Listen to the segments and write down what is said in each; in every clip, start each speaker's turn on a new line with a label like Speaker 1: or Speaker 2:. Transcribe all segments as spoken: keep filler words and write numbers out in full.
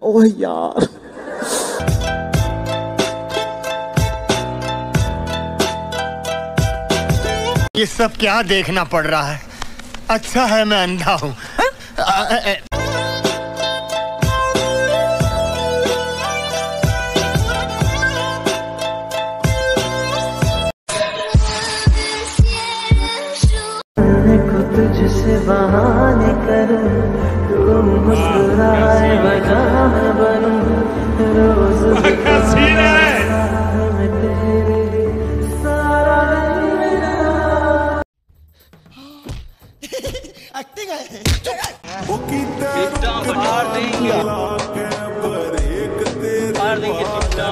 Speaker 1: ओह यार।
Speaker 2: ये सब क्या देखना पड़ रहा है? अच्छा है मैं अंधा हूँ।
Speaker 3: तुझसे बहाने करूं, तुम मुस्कुराए वजह मैं बनूं, रोज मैं तेरे सारा दिन मेरा।
Speaker 2: एक्टिंग है।
Speaker 4: बेटा मार देंगे, मार देंगे बेटा।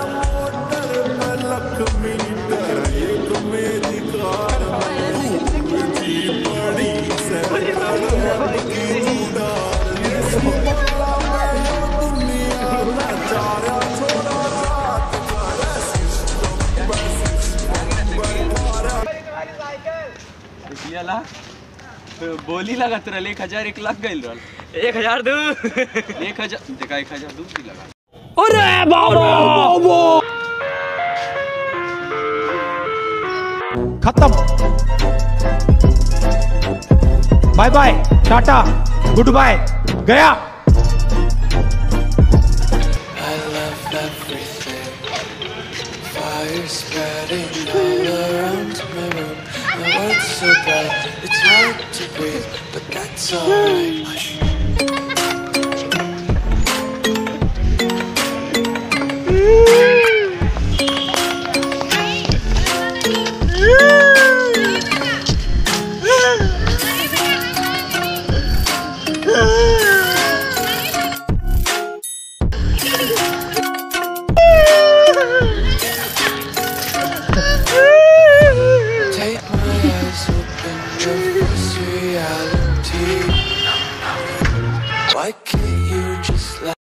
Speaker 4: बोली लगा तुरा एक हजार एक लाख गई रहा। एक हजार दू एक हजार देखा एक हजार दू की लगा।
Speaker 1: अरे बाबा खत्म। Bye bye tata good bye गया।
Speaker 3: So bright, it's hard to breathe, but that's alright.